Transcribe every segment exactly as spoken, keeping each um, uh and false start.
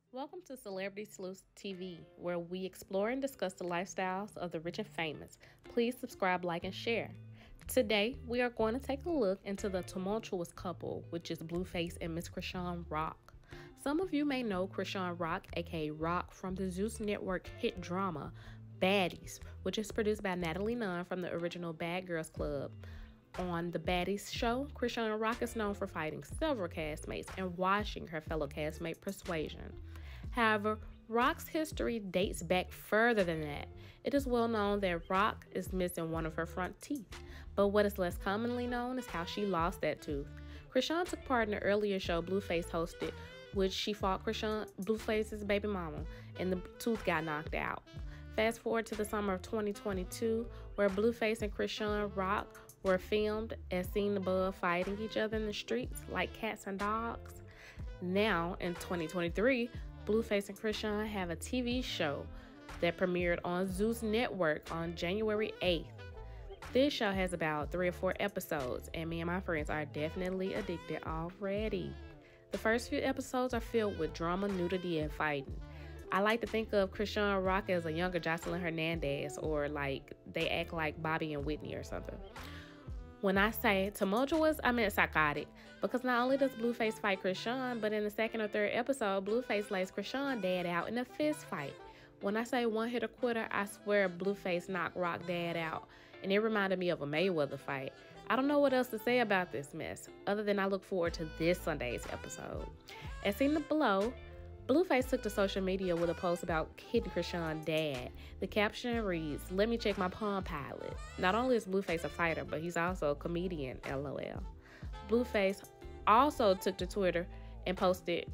Welcome to Celebrity Sleuths T V, where we explore and discuss the lifestyles of the rich and famous. Please subscribe, like, and share. Today, we are going to take a look into the tumultuous couple, which is Blueface and Miss Chrisean Roc. Some of you may know Chrisean Roc, aka Roc, from the Zeus Network hit drama Baddies, which is produced by Natalie Nunn from the original Bad Girls Club. On the Baddies show, Chrisean Roc is known for fighting several castmates and washing her fellow castmate Persuasion. However, Roc's history dates back further than that. It is well known that Roc is missing one of her front teeth, but what is less commonly known is how she lost that tooth. Chrisean took part in the earlier show Blueface hosted, which she fought Chrisean, Blueface's baby mama, and the tooth got knocked out. Fast forward to the summer of twenty twenty-two, where Blueface and Chrisean Roc were filmed as seen above fighting each other in the streets like cats and dogs. Now, in twenty twenty-three, Blueface and Chrisean have a T V show that premiered on Zeus Network on January eighth. This show has about three or four episodes, and me and my friends are definitely addicted already. The first few episodes are filled with drama, nudity, and fighting. I like to think of Chrisean Roc as a younger Jocelyn Hernandez, or like they act like Bobbi and Whitney or something. When I say tumultuous, I mean psychotic, because not only does Blueface fight Chrisean, but in the second or third episode, Blueface lays Chrisean dad out in a fist fight. When I say one hit a quitter, I swear Blueface knocked Roc dad out, and it reminded me of a Mayweather fight. I don't know what else to say about this mess, other than I look forward to this Sunday's episode. As seen below, Blueface took to social media with a post about hitting Chrisean dad. The caption reads, "Let me check my Palm Pilot." Not only is Blueface a fighter, but he's also a comedian, LOL. Blueface also took to Twitter and posted,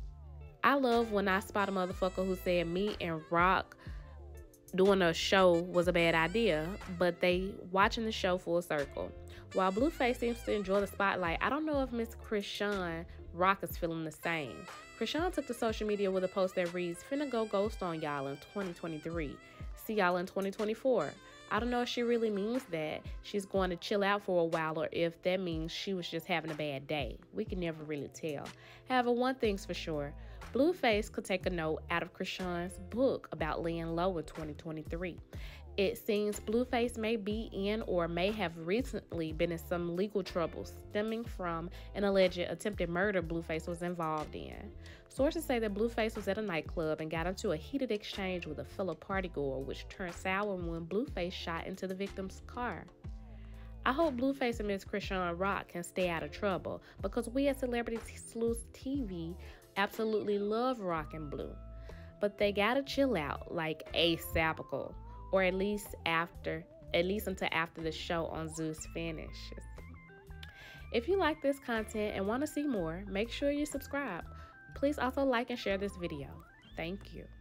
"I love when I spot a motherfucker who said me and Roc doing a show was a bad idea, but they watching the show full circle." While Blueface seems to enjoy the spotlight, I don't know if Miss Chrisean Roc is feeling the same. Chrisean took to social media with a post that reads, "Finna go ghost on y'all in twenty twenty-three. See y'all in twenty twenty-four. I don't know if she really means that she's going to chill out for a while or if that means she was just having a bad day. We can never really tell. However, one thing's for sure, Blueface could take a note out of Chrisean's book about laying low in twenty twenty-three. It seems Blueface may be in or may have recently been in some legal trouble stemming from an alleged attempted murder Blueface was involved in. Sources say that Blueface was at a nightclub and got into a heated exchange with a fellow partygoer, which turned sour when Blueface shot into the victim's car. I hope Blueface and Miss Chrisean Roc can stay out of trouble, because we at Celebrity Sleuths T V absolutely love Roc and Blue. But they gotta chill out, like ASAPical. Or at least after, at least until after the show on Zeus finishes. If you like this content and want to see more, make sure you subscribe. Please also like and share this video. Thank you.